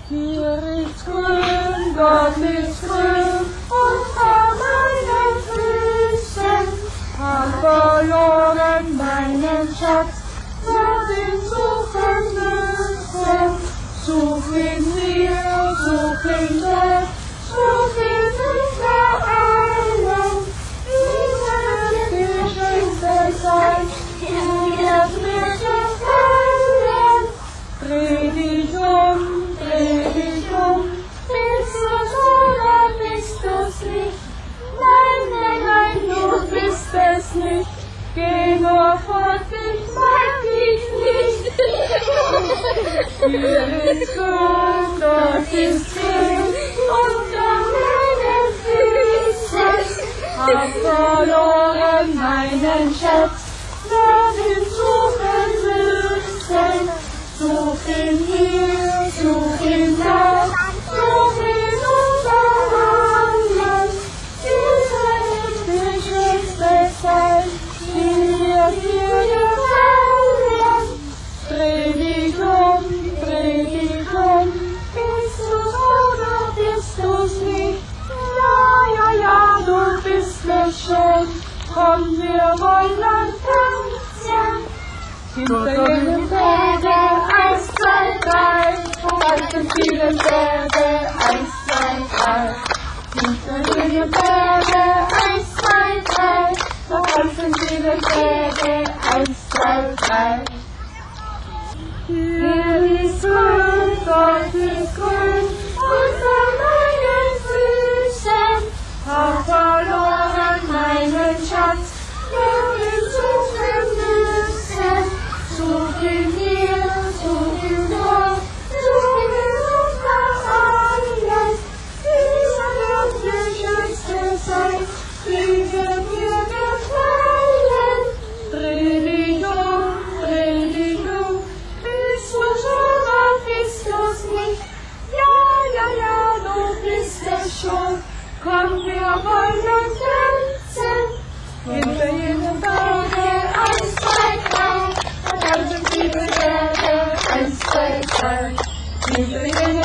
Hier ist grün, dort ist grün, unter meinen Füßen. Hab verloren meinen Schatz, wer ihn suchen müssen. Such ihn hier, such ihn dort, such ihn überall. Dieser wird die schönste sein, die wird mir gefallen. Dreh dich um, bist du's oder bist du's nicht? Nein, nein, nein, du bist es nicht. Geh nur fort, ich mag dich nicht. Hier ist grün, dort ist grün, unter meinen Füßen. Hab verloren meinen Schatz, werd ihn suchen müssen. Such ihn hier, such ihn da, such ihn überall. Dieser ist die schönste Zeit, die wird dir gefallen. Dreh dich um, bist du's oder bist du's nicht? Ja, ja, ja, du bist es schon, komm, wir wollen tanzen. Hinter jedem Berge, 1, 2, 3, tanzen viele Berge, 1, 2, 3. Hinter jedem Berge, 1, 2, 3, da tanzen viele Berge, 1, 2, 3. Hier ist grün, dort ist grün, unter meinen Füßen. Hab verloren meinen Schatz, wir ihn suchen müssen. Such ihn hier, such ihn dort, such ihn überall. Dieser wird die schönste sein, die wird mir gefallen. Dreh dich um, bist du's oder bist du's nicht? Ja, ja, ja, du bist es schon, komm, wir wollen tanzen. Hinter jedem Berge, 1, 2, 3, tanzen viele Berge, 1, 2, 3. Hinter jedem